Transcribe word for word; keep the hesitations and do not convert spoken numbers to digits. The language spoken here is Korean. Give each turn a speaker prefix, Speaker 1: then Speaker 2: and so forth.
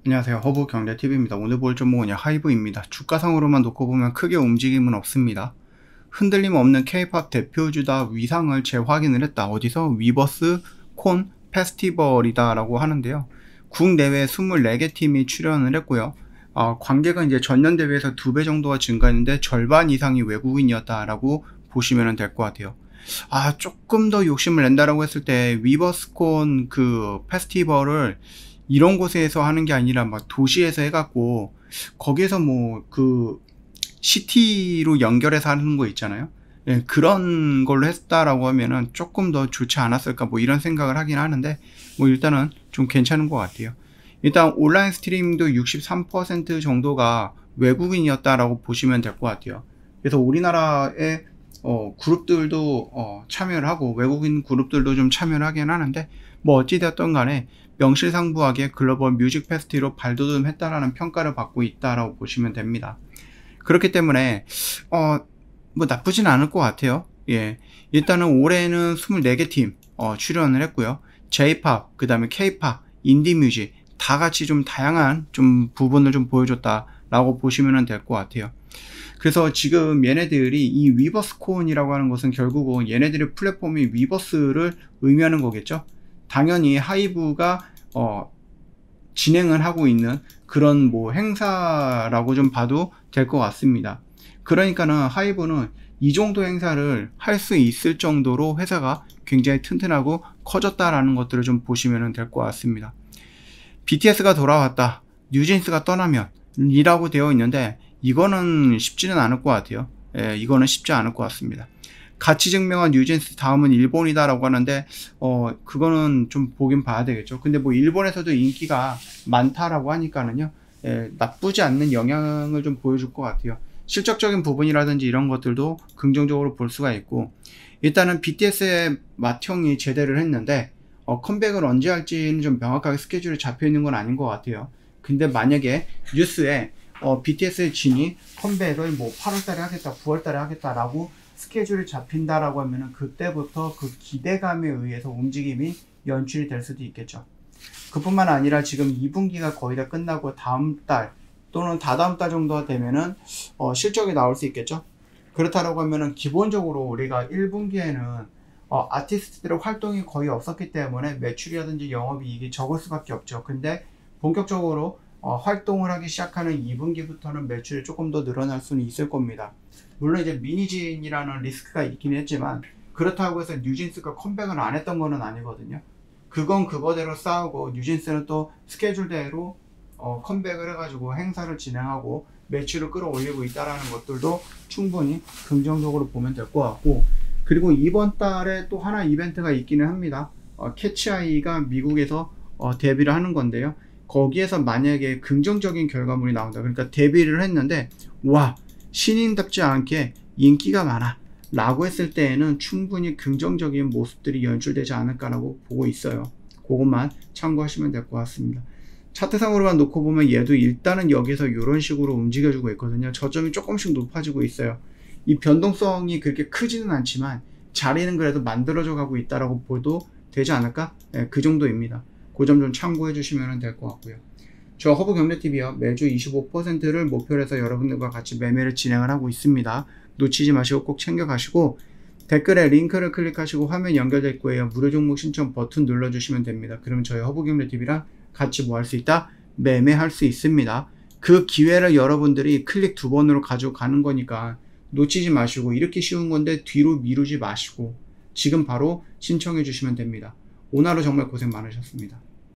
Speaker 1: 안녕하세요. 허브경제티비입니다. 오늘 볼 종목은 하이브입니다. 주가상으로만 놓고 보면 크게 움직임은 없습니다. 흔들림 없는 K-팝 대표주다 위상을 재확인을 했다. 어디서? 위버스 콘 페스티벌이다 라고 하는데요. 국내외 이십사 개 팀이 출연을 했고요. 어, 관객은 이제 전년 대비해서 두 배 정도가 증가했는데 절반 이상이 외국인이었다 라고 보시면 될 것 같아요. 아, 조금 더 욕심을 낸다라고 했을 때 위버스콘 그 페스티벌을 이런 곳에서 하는 게 아니라 막 도시에서 해갖고 거기에서 뭐 그 시티로 연결해서 하는 거 있잖아요. 예, 그런 걸로 했다라고 하면은 조금 더 좋지 않았을까 뭐 이런 생각을 하긴 하는데 뭐 일단은 좀 괜찮은 것 같아요. 일단 온라인 스트리밍도 육십삼 퍼센트 정도가 외국인이었다라고 보시면 될 것 같아요. 그래서 우리나라의 어, 그룹들도 어, 참여를 하고 외국인 그룹들도 좀 참여를 하긴 하는데 뭐 어찌되었던 간에 명실상부하게 글로벌 뮤직 페스티벌로 발돋움했다라는 평가를 받고 있다라고 보시면 됩니다. 그렇기 때문에 어, 뭐 나쁘진 않을 것 같아요. 예, 일단은 올해는 이십사 개 팀 어, 출연을 했고요. J-팝, 그 다음에 K-팝, 인디뮤직 다 같이 좀 다양한 좀 부분을 좀 보여줬다라고 보시면 될 것 같아요. 그래서 지금 얘네들이 이 위버스콘이라고 하는 것은 결국은 얘네들의 플랫폼이 위버스를 의미하는 거겠죠. 당연히 하이브가 어, 진행을 하고 있는 그런 뭐 행사라고 좀 봐도 될 것 같습니다. 그러니까는 하이브는 이 정도 행사를 할 수 있을 정도로 회사가 굉장히 튼튼하고 커졌다라는 것들을 좀 보시면 될 것 같습니다. 비티에스가 돌아왔다, 뉴진스가 떠나면 이라고 되어 있는데 이거는 쉽지는 않을 것 같아요. 예, 이거는 쉽지 않을 것 같습니다. 가치 증명한 뉴진스 다음은 일본이다 라고 하는데 어 그거는 좀 보긴 봐야 되겠죠. 근데 뭐 일본에서도 인기가 많다라고 하니까는요, 예, 나쁘지 않는 영향을 좀 보여줄 것 같아요. 실적적인 부분이라든지 이런 것들도 긍정적으로 볼 수가 있고, 일단은 비티에스의 맏형이 제대를 했는데 어, 컴백을 언제 할지는 좀 명확하게 스케줄이 잡혀 있는 건 아닌 것 같아요. 근데 만약에 뉴스에 어, 비티에스의 진이 컴백을 뭐 팔월 달에 하겠다, 구월 달에 하겠다라고 스케줄이 잡힌다라고 하면은 그때부터 그 기대감에 의해서 움직임이 연출이 될 수도 있겠죠. 그뿐만 아니라 지금 이 분기가 거의 다 끝나고 다음 달 또는 다다음 달 정도가 되면은 어, 실적이 나올 수 있겠죠. 그렇다라고 하면은 기본적으로 우리가 일 분기에는 어, 아티스트들의 활동이 거의 없었기 때문에 매출이라든지 영업이익이 적을 수밖에 없죠. 근데 본격적으로 어, 활동을 하기 시작하는 이 분기부터는 매출이 조금 더 늘어날 수는 있을 겁니다. 물론 이제 미니진이라는 리스크가 있긴 했지만 그렇다고 해서 뉴진스가 컴백을 안 했던 거는 아니거든요. 그건 그거대로 싸우고 뉴진스는 또 스케줄대로 어, 컴백을 해가지고 행사를 진행하고 매출을 끌어올리고 있다라는 것들도 충분히 긍정적으로 보면 될 것 같고, 그리고 이번 달에 또 하나 이벤트가 있기는 합니다. 어, 캐치아이가 미국에서 어, 데뷔를 하는 건데요. 거기에서 만약에 긍정적인 결과물이 나온다, 그러니까 데뷔를 했는데 와, 신인답지 않게 인기가 많아 라고 했을 때에는 충분히 긍정적인 모습들이 연출되지 않을까라고 보고 있어요. 그것만 참고하시면 될 것 같습니다. 차트상으로만 놓고 보면 얘도 일단은 여기서 이런 식으로 움직여주고 있거든요. 저점이 조금씩 높아지고 있어요. 이 변동성이 그렇게 크지는 않지만 자리는 그래도 만들어져 가고 있다라고 봐도 되지 않을까? 네, 그 정도입니다. 그 점 좀 참고해 주시면 될 것 같고요. 저 허브경제티비요, 매주 이십오 퍼센트를 목표로 해서 여러분들과 같이 매매를 진행을 하고 있습니다. 놓치지 마시고 꼭 챙겨가시고, 댓글에 링크를 클릭하시고 화면 연결될 거예요. 무료 종목 신청 버튼 눌러주시면 됩니다. 그럼 저희 허브경제티비랑 같이 뭐 할 수 있다? 매매할 수 있습니다. 그 기회를 여러분들이 클릭 두 번으로 가지고 가는 거니까 놓치지 마시고, 이렇게 쉬운 건데 뒤로 미루지 마시고 지금 바로 신청해 주시면 됩니다. 오늘 하루 정말 고생 많으셨습니다.